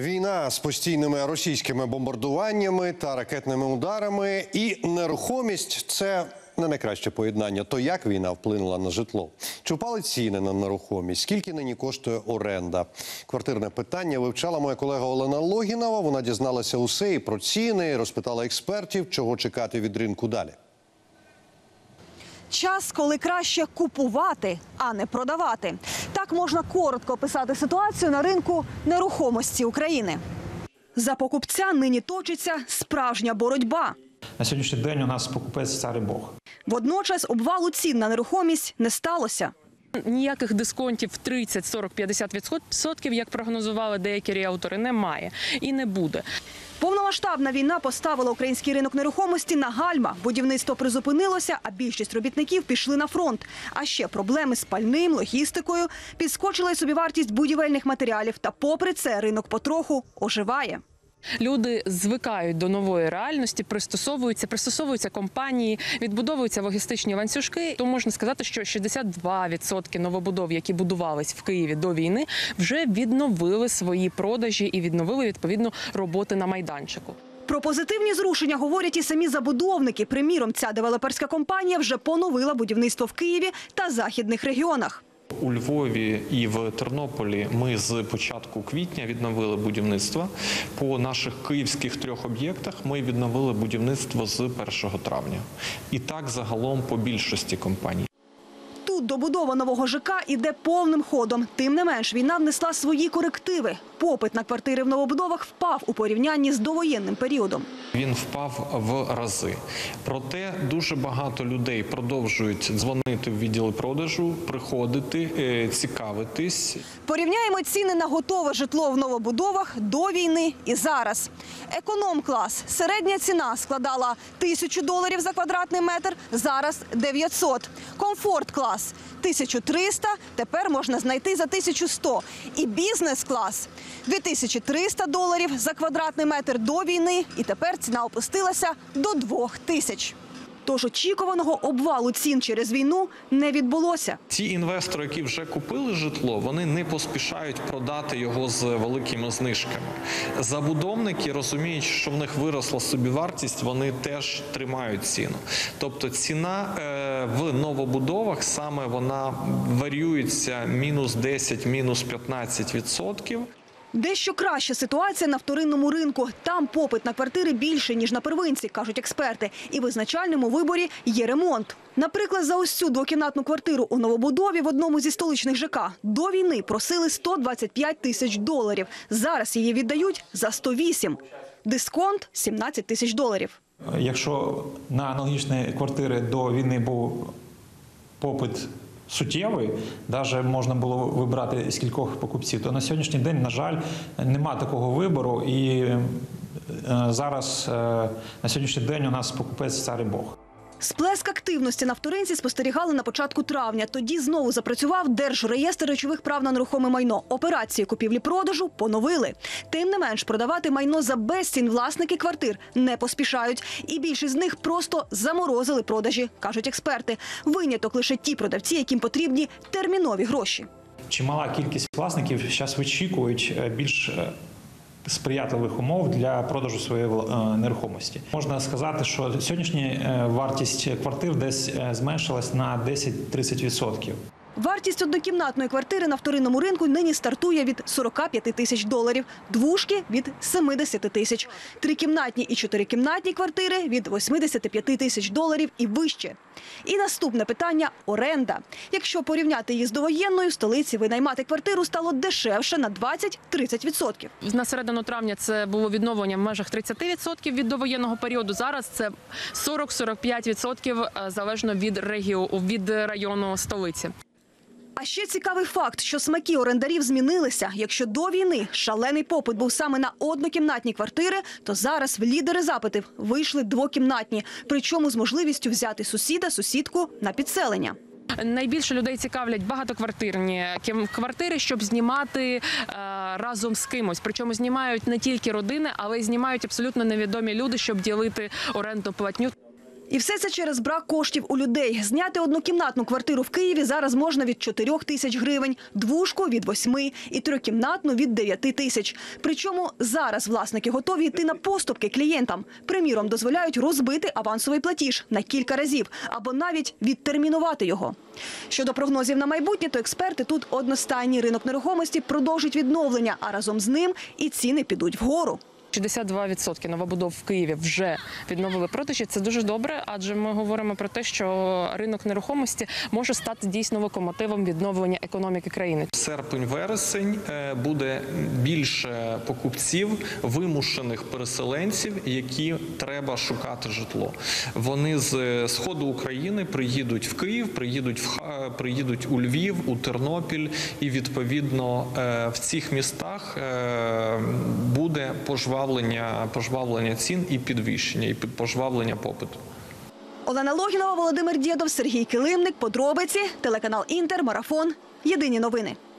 Війна з постійними російськими бомбардуваннями та ракетними ударами і нерухомість – це не найкраще поєднання. То як війна вплинула на житло? Чи впали ціни на нерухомість? Скільки нині коштує оренда? Квартирне питання вивчала моя колега Олена Логінова. Вона дізналася усе і про ціни, розпитала експертів, чого чекати від ринку далі. Час, коли краще купувати, а не продавати. Так можна коротко описати ситуацію на ринку нерухомості України. За покупця нині точиться справжня боротьба. На сьогоднішній день у нас покупець цар і Бог. Водночас обвалу цін на нерухомість не сталося. Ніяких дисконтів 30, 40, 50%, як прогнозували деякі ріелтори, немає і не буде. Повномасштабна війна поставила український ринок нерухомості на гальма. Будівництво призупинилося, а більшість робітників пішли на фронт. А ще проблеми з пальним, логістикою. Підскочила й собівартість будівельних матеріалів. Та попри це ринок потроху оживає. Люди звикають до нової реальності, пристосовуються компанії, відбудовуються логістичні ланцюжки. То можна сказати, що 62% новобудов, які будувались в Києві до війни, вже відновили свої продажі і відновили, відповідно, роботи на майданчику. Про позитивні зрушення говорять і самі забудовники. Приміром, ця девелоперська компанія вже поновила будівництво в Києві та західних регіонах. У Львові і в Тернополі ми з початку квітня відновили будівництво. По наших київських 3 об'єктах ми відновили будівництво з 1 травня. І так загалом по більшості компаній. Тут добудова нового ЖК іде повним ходом. Тим не менш, війна внесла свої корективи. Попит на квартири в новобудовах впав у порівнянні з довоєнним періодом. Він впав в рази. Проте дуже багато людей продовжують дзвонити в відділи продажу, приходити, цікавитись. Порівняємо ціни на готове житло в новобудовах до війни і зараз. Економ-клас. Середня ціна складала $1000 за квадратний метр, зараз $900. Комфорт-клас – $1300, тепер можна знайти за $1100. І бізнес-клас – $2300 за квадратний метр до війни, і тепер ціна опустилася до 2000. Тож очікуваного обвалу цін через війну не відбулося. Ті інвестори, які вже купили житло, вони не поспішають продати його з великими знижками. Забудовники розуміють, що в них виросла собівартість, вони теж тримають ціну. Тобто ціна в новобудовах саме вона варіюється мінус 10, мінус 15%. Дещо краща ситуація на вторинному ринку. Там попит на квартири більше, ніж на первинці, кажуть експерти. І визначальним у виборі є ремонт. Наприклад, за ось цю двокімнатну квартиру у новобудові в одному зі столичних ЖК до війни просили $125 000. Зараз її віддають за 108. Дисконт – $17 000. Якщо на аналогічні квартири до війни був попит суттєвий, навіть можна було вибрати з кількох покупців, то на сьогоднішній день, на жаль, нема такого вибору. І зараз на сьогоднішній день у нас покупець цар і Бог. Сплеск активності на вторинці спостерігали на початку травня. Тоді знову запрацював Держреєстр речових прав на нерухоме майно. Операції купівлі-продажу поновили. Тим не менш, продавати майно за безцінь власники квартир не поспішають. І більшість з них просто заморозили продажі, кажуть експерти. Виняток лише ті продавці, яким потрібні термінові гроші. Чимала кількість власників зараз вичікують більш сприятливих умов для продажу своєї нерухомості. Можна сказати, що сьогоднішня вартість квартир десь зменшилась на 10-30%. Вартість однокімнатної квартири на вторинному ринку нині стартує від $45 000, двушки – від $70 000, трикімнатні і чотирикімнатні квартири – від $85 000 і вище. І наступне питання – оренда. Якщо порівняти її з довоєнною, в столиці винаймати квартиру стало дешевше на 20-30%. На середину травня це було відновлення в межах 30% від довоєнного періоду. Зараз це 40-45% залежно від району столиці. А ще цікавий факт, що смаки орендарів змінилися. Якщо до війни шалений попит був саме на однокімнатні квартири, то зараз в лідери запитів вийшли двокімнатні. Причому з можливістю взяти сусіда-сусідку на підселення. Найбільше людей цікавлять багатоквартирні квартири, щоб знімати разом з кимось. Причому знімають не тільки родини, але й знімають абсолютно невідомі люди, щоб ділити орендну платню. І все це через брак коштів у людей. Зняти однокімнатну квартиру в Києві зараз можна від 4 тисяч гривень, двушку – від 8 і трьохкімнатну – від 9 тисяч. Причому зараз власники готові йти на поступки клієнтам. Приміром, дозволяють розбити авансовий платіж на кілька разів або навіть відтермінувати його. Щодо прогнозів на майбутнє, то експерти тут одностайні. Ринок нерухомості продовжить відновлення, а разом з ним і ціни підуть вгору. 62% новобудов в Києві вже відновили продажі. Це дуже добре, адже ми говоримо про те, що ринок нерухомості може стати дійсно локомотивом відновлення економіки країни. Серпень-вересень буде більше покупців, вимушених переселенців, які треба шукати житло. Вони з сходу України приїдуть в Київ, приїдуть у Львів, у Тернопіль, і відповідно в цих містах буде пожвавлення цін і підвищення, і пожвавлення попиту. Олена Логінова, Володимир Дєдов, Сергій Килимник. Подробиці. Телеканал «Інтер», Марафон. Єдині новини.